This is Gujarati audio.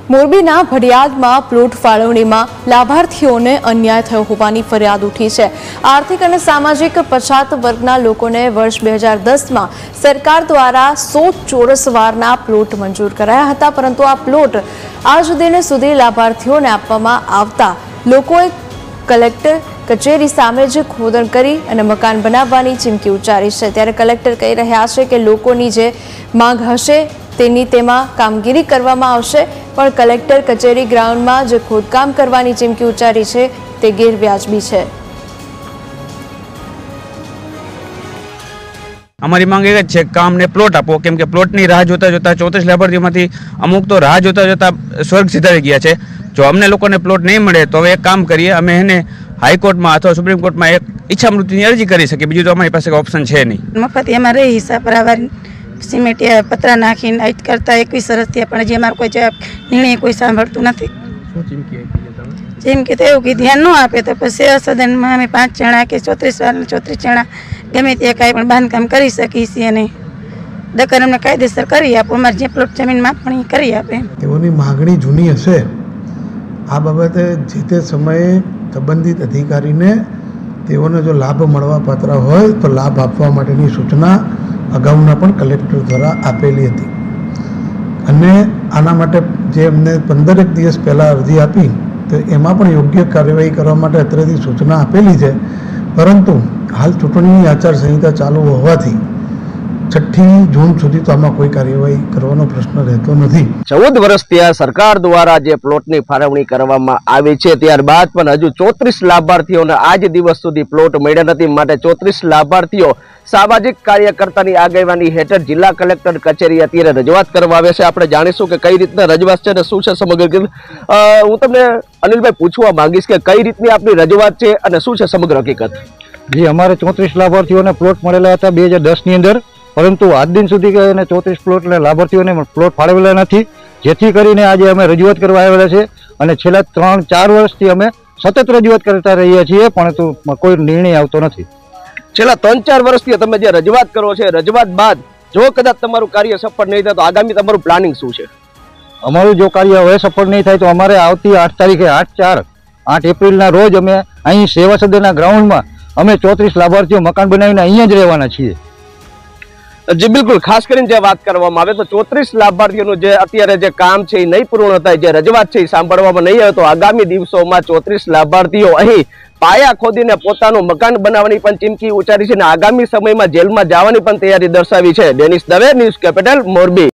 મોરબીના ભડિયાદમાં પ્લોટ ફાળવણીમાં લાભાર્થીઓને અન્યાય થયો હોવાની ફરિયાદ ઉઠી છે। આર્થિક અને સામાજિક પછાત વર્ગના લોકોને વર્ષ 2010માં સરકાર દ્વારા 100 ચોરસ વારના પ્લોટ મંજૂર કરાયા હતા, પરંતુ આ પ્લોટ આજ દિન સુધી લાભાર્થીઓને આપવામાં આવતા લોકોએ કલેક્ટર કચેરી સામે જ ખોદણ કરી અને મકાન બનાવવાની ચીમકી ઉચ્ચારી છે। ત્યારે કલેક્ટર કહી રહ્યા છે કે લોકોની જે માંગ હશે તેની તેમાં કામગીરી કરવામાં આવશે, પણ કલેક્ટર કચેરી ગ્રાઉન્ડમાં જે ખોદકામ કરવાની ચીમકી ઉચ્ચારી છે તે ગેરવ્યાજબી છે। અમારી માંગ એ જ છે કે કામને પ્લોટ આપો, કેમ કે પ્લોટની રાહ જોતા જોતા 34 લાભાર્થીઓમાંથી અમુક તો રાહ જોતા જોતા સ્વર્ગ સિધારી ગયા છે। જો અમને લોકોને પ્લોટ નહીં મળે તો હવે એક કામ કરીએ, અમે એને હાઈકોર્ટમાં અથવા સુપ્રીમ કોર્ટમાં એક ઈચ્છા મૃત્યુની અરજી કરી શકીએ, બીજું તો અમારી પાસે ઓપ્શન છે નહીં। મફત અમારે હિસાબ રાવાર સિમેન્ટ પતરા નાખીને આજ કરતા 21 વર્ષ થયા, પણ જે અમારો કોઈ જવાબ નિર્ણય કોઈ સાંભળતું નથી। ચીમકી તો એવું કે ધ્યાન ન આપે તો પછી સદનમાં અમે 5 જણા કે 34 વાર 34 જણા ગમે ત્યાં કાંઈ પણ બાંધકામ કરી શકીએ છીએ અને દખલ અમને કાયદેસર કરી આપો, અમારે જે પ્લોટ જમીન માપણી કરી આપે। તેઓની માગણી જૂની હશે, આ બાબતે જે તે સમયે સંબંધિત અધિકારીને તેઓને જો લાભ મળવા પાત્ર હોય તો લાભ આપવા માટેની સૂચના અગાઉના પણ કલેક્ટર દ્વારા આપેલી હતી અને આના માટે જે એમને 15 દિવસ પહેલાં અરજી આપી તો એમાં પણ યોગ્ય કાર્યવાહી કરવા માટે અત્રેથી સૂચના આપેલી છે, પરંતુ હાલ ચૂંટણીની આચારસંહિતા ચાલુ હોવાથી 6 જૂન સુધી તો આમાં કોઈ કાર્યવાહી કરવાનો પ્રશ્ન રહેતો નથી। 14 વર્ષ ત્યાં સરકાર દ્વારા જે પ્લોટની ફાળવણી કરવામાં આવી છે, ત્યારબાદ પણ હજુ 34 લાભાર્થીઓને આજ દિવસ સુધી પ્લોટ મળ્યા નથી। માટે 34 લાભાર્થીઓ સામાજિક કાર્યકર્તાની આગેવાની હેઠળ જિલ્લા કલેક્ટર કચેરી અત્યારે રજૂઆત કરવા આવે છે। આપણે જાણીશું કે કઈ રીતના રજૂઆત છે અને શું છે સમગ્ર। હું તમને અનિલભાઈ પૂછવા માંગીશ કે કઈ રીતની આપની રજૂઆત છે અને શું છે સમગ્ર હકીકત? જી, અમારે 34 લાભાર્થીઓને પ્લોટ મળેલા હતા 2010 ની અંદર, પરંતુ આજ દિન સુધી 34 પ્લોટ લાભાર્થીઓને પ્લોટ ફાળવેલા નથી, જેથી કરીને આજે અમે રજૂઆત કરવા આવેલા છે અને છેલ્લા 3-4 વર્ષથી અમે સતત રજૂઆત કરતા રહીએ છીએ, પરંતુ કોઈ નિર્ણય આવતો નથી। છેલ્લા 3-4 વર્ષથી તમે જે રજૂઆત કરો છો, રજૂઆત બાદ જો કદાચ તમારું કાર્ય સફળ નહીં થાય તો આગામી તમારું પ્લાનિંગ શું છે? અમારું જો કાર્ય હવે સફળ નહીં થાય તો અમારે આવતી 8 તારીખે 8 એપ્રિલના રોજ અમે અહીં સેવા સદનના ગ્રાઉન્ડમાં અમે 34 લાભાર્થીઓ મકાન બનાવીને અહીંયા જ રહેવાના છીએ। જી બિલકુલ, ખાસ કરીને જે વાત કરવામાં આવે તો 34 લાભાર્થીઓનું જે અત્યારે જે કામ છે એ નહીં પૂર્ણ થાય, જે રજૂઆત છે એ સાંભળવામાં નહીં આવે તો આગામી દિવસોમાં 34 લાભાર્થીઓ અહીં પાયા ખોદીને પોતાનું મકાન બનાવવાની પણ ચીમકી ઉચ્ચારી છે અને આગામી સમયમાં જેલમાં જવાની પણ તૈયારી દર્શાવી છે। Dennis Dave, news capital, Morbi.